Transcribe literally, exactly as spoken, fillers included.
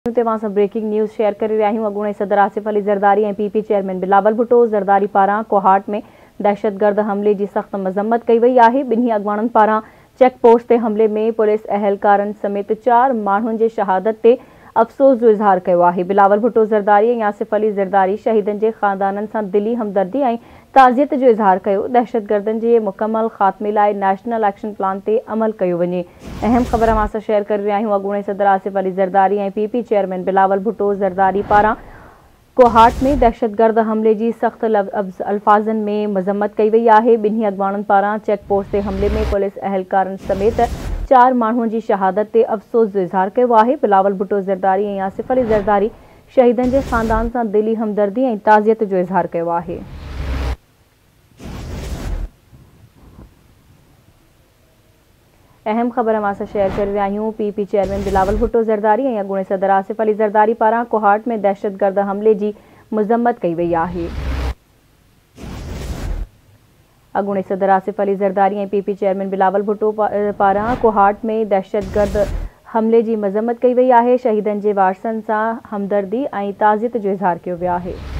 Breaking news share कर रही हूं। अॻूणे सदर आसिफ अली ज़रदारी ऐं पीपी चेयरमैन बिलावल भुट्टो ज़रदारी पारां कोहाट में दहशतगर्द हमले की सख्त मज़म्मत कई वई आहे। बिन्ही अॻवाणनि पारां चेक पोस्ट ते हमले में पुलिस अहलकारनि समेत चार माण्हुनि जे शहादत ते अफ़सोस जो इज़हार किया है। बिलावल भुट्टो ज़रदारी ऐं आसिफ अली ज़रदारी शहीदनि के ख़ानदाननि सां दिली हमदर्दी ऐं ताज़ियत जो इज़हार किया। दहशतगर्दनि के मुकम्मल ख़ात्मे लाइ नेशनल एक्शन प्लान ते अमल किया वञे। अहम ख़बर असां सां शेयर कर रही हूं। अॻूणे सदर आसिफ अली ज़रदारी ऐं पीपी चेयरमैन बिलावल भुट्टो ज़रदारी पारां कोहाट में दहशतगर्द हमले की सख्त अल्फाजन में मज़म्मत कई वई आहे। बिन्ही अॻवाणनि पारां चेक पोस्ट ते हमले में पुलिस अहलकारनि समेत चार माण्हुनि की शहादत ते अफ़सोस जो इज़हार किया है। बिलावल भुट्टो ज़रदारी ऐं आसिफ अली ज़रदारी शहीदनि के ख़ानदान सां दिली हमदर्दी ऐं ताज़ियत जो इज़हार किया है। अहम ख़बर असां सां शेयर कर रही हूं। पीपी चेयरमैन बिलावल भुट्टो ज़रदारी ऐं अॻूणे सदर आसिफ अली ज़रदारी पारां कोहाट में दहशतगर्द हमले की मज़म्मत कई वई आहे। अॻूणे सदर आसिफ अली ज़रदारी ऐं पीपी चेयरमैन बिलावल भुट्टो पारां कोहाट में दहशतगर्द हमले की मज़म्मत कई वई आहे। शहीदनि के वारसनि सां हमदर्दी ऐं ताज़ियत जो इज़हार किया वियो आहे।